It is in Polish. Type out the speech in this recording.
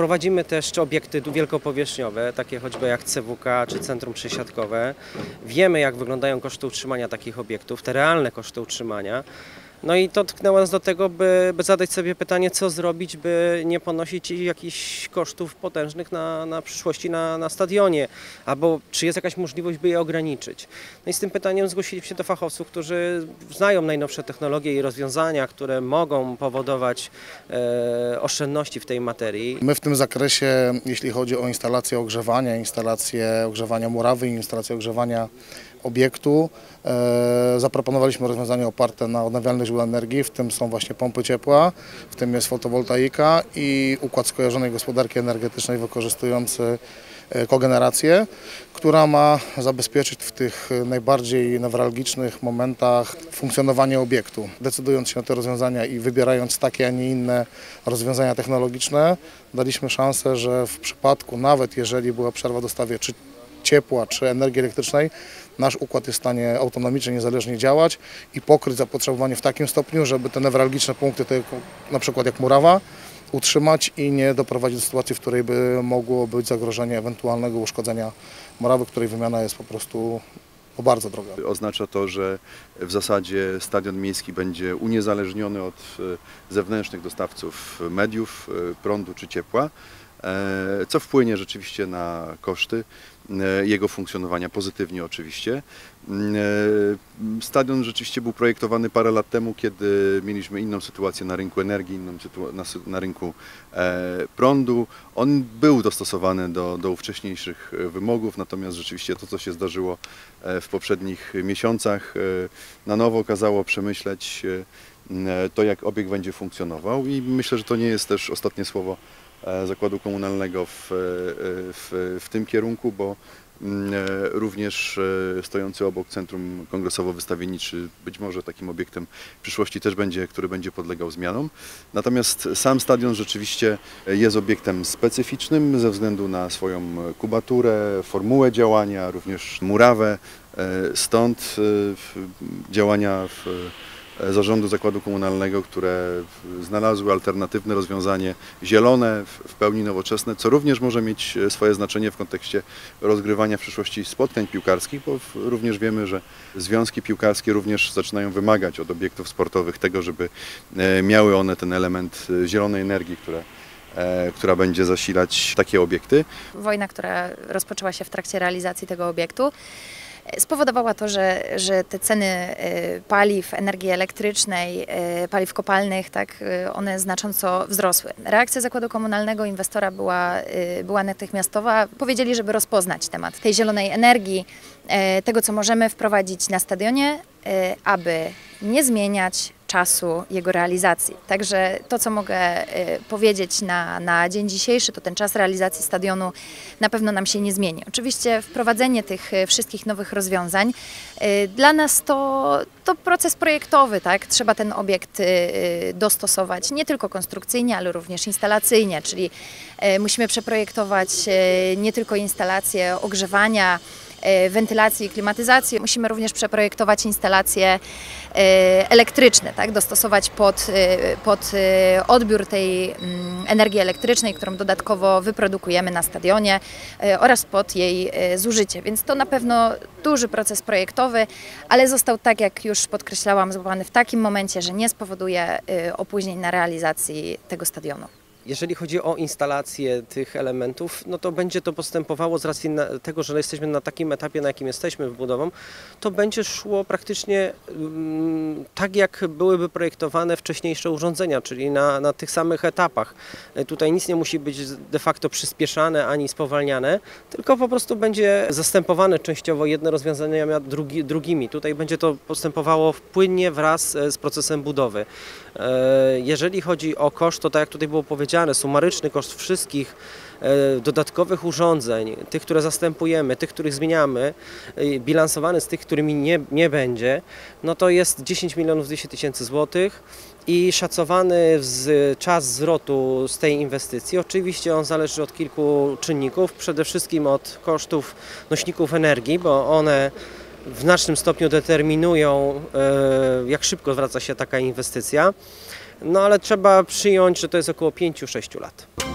Prowadzimy też obiekty wielkopowierzchniowe, takie choćby jak CWK czy Centrum Przesiadkowe. Wiemy, jak wyglądają koszty utrzymania takich obiektów, te realne koszty utrzymania. No i to tknęło nas do tego, by zadać sobie pytanie, co zrobić, by nie ponosić jakichś kosztów potężnych na przyszłości na stadionie, albo czy jest jakaś możliwość, by je ograniczyć. No i z tym pytaniem zgłosiliśmy się do fachowców, którzy znają najnowsze technologie i rozwiązania, które mogą powodować oszczędności w tej materii. My w tym zakresie, jeśli chodzi o instalację ogrzewania murawy i instalację ogrzewania obiektu, zaproponowaliśmy rozwiązania oparte na odnawialnych źródłach energii, w tym są właśnie pompy ciepła, w tym jest fotowoltaika i układ skojarzonej gospodarki energetycznej wykorzystujący kogenerację, która ma zabezpieczyć w tych najbardziej newralgicznych momentach funkcjonowanie obiektu. Decydując się na te rozwiązania i wybierając takie, a nie inne rozwiązania technologiczne, daliśmy szansę, że w przypadku, nawet jeżeli była przerwa w dostawie czy ciepła, czy energii elektrycznej, nasz układ jest w stanie autonomicznie, niezależnie działać i pokryć zapotrzebowanie w takim stopniu, żeby te newralgiczne punkty, na przykład jak murawa, utrzymać i nie doprowadzić do sytuacji, w której by mogło być zagrożenie ewentualnego uszkodzenia murawy, której wymiana jest po prostu bardzo droga. Oznacza to, że w zasadzie stadion miejski będzie uniezależniony od zewnętrznych dostawców mediów, prądu czy ciepła, co wpłynie rzeczywiście na koszty jego funkcjonowania pozytywnie oczywiście. Stadion rzeczywiście był projektowany parę lat temu, kiedy mieliśmy inną sytuację na rynku energii, na rynku prądu. On był dostosowany do wcześniejszych wymogów, natomiast rzeczywiście to, co się zdarzyło w poprzednich miesiącach, na nowo kazało przemyśleć to, jak obiekt będzie funkcjonował i myślę, że to nie jest też ostatnie słowo Zakładu Komunalnego w tym kierunku, bo również stojący obok Centrum Kongresowo-Wystawienniczy być może takim obiektem w przyszłości też będzie, który będzie podlegał zmianom. Natomiast sam stadion rzeczywiście jest obiektem specyficznym ze względu na swoją kubaturę, formułę działania, również murawę. Stąd działania Zarządu Zakładu Komunalnego, które znalazły alternatywne rozwiązanie zielone, w pełni nowoczesne, co również może mieć swoje znaczenie w kontekście rozgrywania w przyszłości spotkań piłkarskich, bo również wiemy, że związki piłkarskie również zaczynają wymagać od obiektów sportowych tego, żeby miały one ten element zielonej energii, która będzie zasilać takie obiekty. Wojna, która rozpoczęła się w trakcie realizacji tego obiektu, spowodowała to, że te ceny paliw, energii elektrycznej, paliw kopalnych, tak, one znacząco wzrosły. Reakcja Zakładu Komunalnego, inwestora była natychmiastowa. Powiedzieli, żeby rozpoznać temat tej zielonej energii, tego, co możemy wprowadzić na stadionie, aby nie zmieniać czasu jego realizacji. Także to, co mogę powiedzieć na dzień dzisiejszy, to ten czas realizacji stadionu na pewno nam się nie zmieni. Oczywiście wprowadzenie tych wszystkich nowych rozwiązań dla nas to proces projektowy, tak? Trzeba ten obiekt dostosować nie tylko konstrukcyjnie, ale również instalacyjnie, czyli musimy przeprojektować nie tylko instalacje ogrzewania, wentylacji i klimatyzacji. Musimy również przeprojektować instalacje elektryczne, tak? Dostosować pod odbiór tej energii elektrycznej, którą dodatkowo wyprodukujemy na stadionie oraz pod jej zużycie. Więc to na pewno duży proces projektowy, ale został, tak jak już podkreślałam, złapany w takim momencie, że nie spowoduje opóźnień na realizacji tego stadionu. Jeżeli chodzi o instalację tych elementów, no to będzie to postępowało z racji tego, że jesteśmy na takim etapie, na jakim jesteśmy budową, to będzie szło praktycznie tak, jak byłyby projektowane wcześniejsze urządzenia, czyli na tych samych etapach. Tutaj nic nie musi być de facto przyspieszane ani spowalniane, tylko po prostu będzie zastępowane częściowo jedne rozwiązania drugimi. Tutaj będzie to postępowało płynnie wraz z procesem budowy. Jeżeli chodzi o koszt, to tak jak tutaj było powiedziane, sumaryczny koszt wszystkich dodatkowych urządzeń, tych, które zastępujemy, tych, których zmieniamy, bilansowany z tych, którymi nie będzie, no to jest 10 200 000 złotych i szacowany czas zwrotu z tej inwestycji. Oczywiście on zależy od kilku czynników, przede wszystkim od kosztów nośników energii, bo one w znacznym stopniu determinują, jak szybko zwraca się taka inwestycja. No ale trzeba przyjąć, że to jest około 5-6 lat.